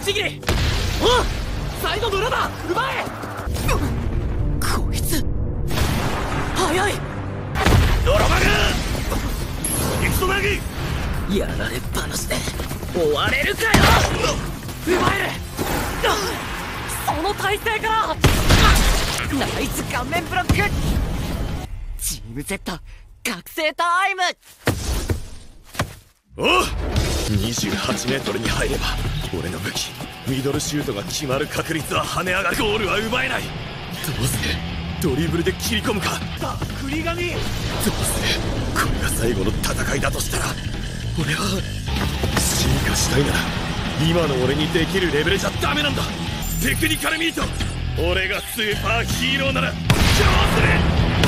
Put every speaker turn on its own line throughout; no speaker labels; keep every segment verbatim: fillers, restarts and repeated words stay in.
ちぎり。おっ、サイドの裏だ、奪え。こいつ速い。
ドロマグ行くぞナギ。
やられっぱなしで終われるかよ。奪える。その体勢か。ナイス顔面ブロック。チーム Z 覚醒タイム。
おう、にじゅうはちメートルに入れば俺の武器ミドルシュートが決まる確率は跳ね上がる。ゴールは奪えない。どうする？ドリブルで切り込むか。
クリガミ。
どうする？これが最後の戦いだとしたら俺は進化したいなら今の俺にできるレベルじゃダメなんだ。テクニカルミート、俺がスーパーヒーローならどうする？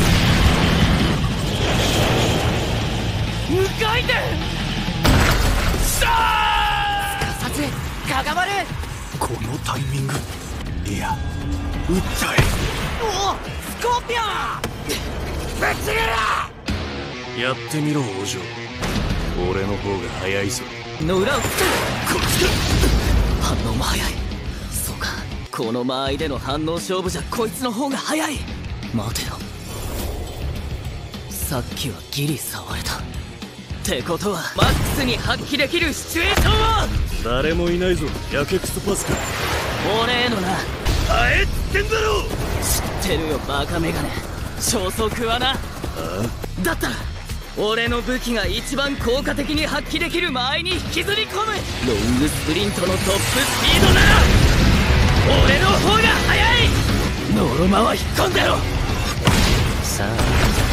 無回転。
さあ
すかさずかがまる。
このタイミング、いや撃っちゃえ。
おお、スコーピオンぶっちぎる。
やってみろ王女、俺の方が早いぞ。
の裏をつく。
こっちだ。
反応も早い。そうか、この間合いでの反応勝負じゃこいつの方が早い。待てよ、さっきはギリ触れたってことはマックスに発揮できるシチュエーションを。
誰もいないぞ、やけくそパスか。
俺へのな。
あえっつってんだろ。
知ってるよバカメガネ。超速はな。
あ
だったら俺の武器が一番効果的に発揮できる間合いに引きずり込むロングスプリントのトップスピードなら俺の方が速い。ノロマは引っ込んでろ。さあ